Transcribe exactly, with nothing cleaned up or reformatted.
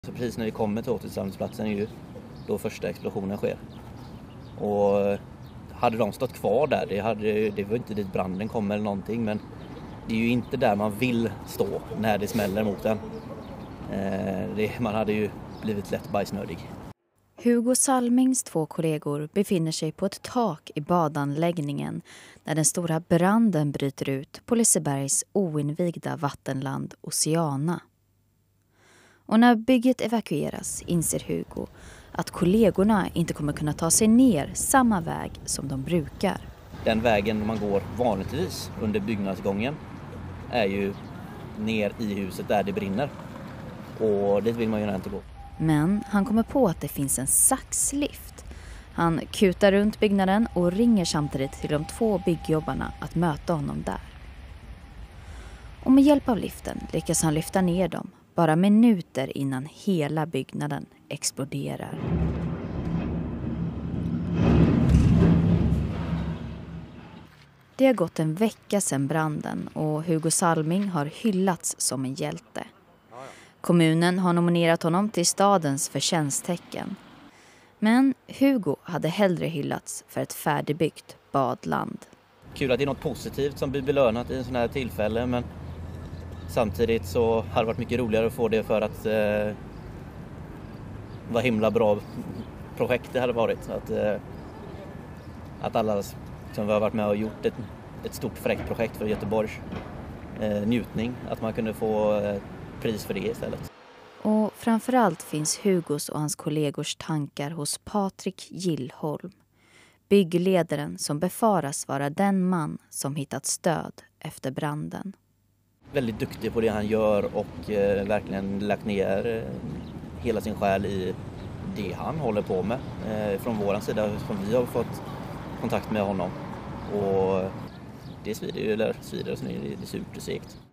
Så precis när vi kommer till återsamlingsplatsen är ju då första explosionen sker. Och hade de stått kvar där, det, hade, det var inte dit branden kom eller någonting, men det är ju inte där man vill stå när det smäller mot den. Eh, det, man hade ju blivit lätt bajsnödig. Hugo Salmings två kollegor befinner sig på ett tak i badanläggningen när den stora branden bryter ut på Lisebergs oinvigda vattenland Oceana. Och när bygget evakueras inser Hugo att kollegorna inte kommer kunna ta sig ner samma väg som de brukar. Den vägen man går vanligtvis under byggnadsgången är ju ner i huset där det brinner. Och dit vill man ju inte gå. Men han kommer på att det finns en saxlift. Han kutar runt byggnaden och ringer samtidigt till de två byggjobbarna att möta honom där. Och med hjälp av liften lyckas han lyfta ner dem bara minuter innan hela byggnaden exploderar. Det har gått en vecka sedan branden och Hugo Salming har hyllats som en hjälte. Kommunen har nominerat honom till stadens förtjänsttecken. Men Hugo hade hellre hyllats för ett färdigbyggt badland. Kul att det är något positivt som blir belönat i en sån här tillfälle, men samtidigt så har det varit mycket roligare att få det för att eh, vad himla bra projekt det hade varit. Att, eh, att alla som har varit med och gjort ett, ett stort fräckt projekt för Göteborgs eh, njutning, att man kunde få eh, pris för det istället. Och framförallt finns Hugos och hans kollegors tankar hos Patrik Gillholm, byggledaren som befaras vara den man som hittat stöd efter branden. Väldigt duktig på det han gör och eh, verkligen lagt ner eh, hela sin själ i det han håller på med. Eh, från våran sida som vi har fått kontakt med honom. Och det svider ju, eller svider, så är det surt och segt.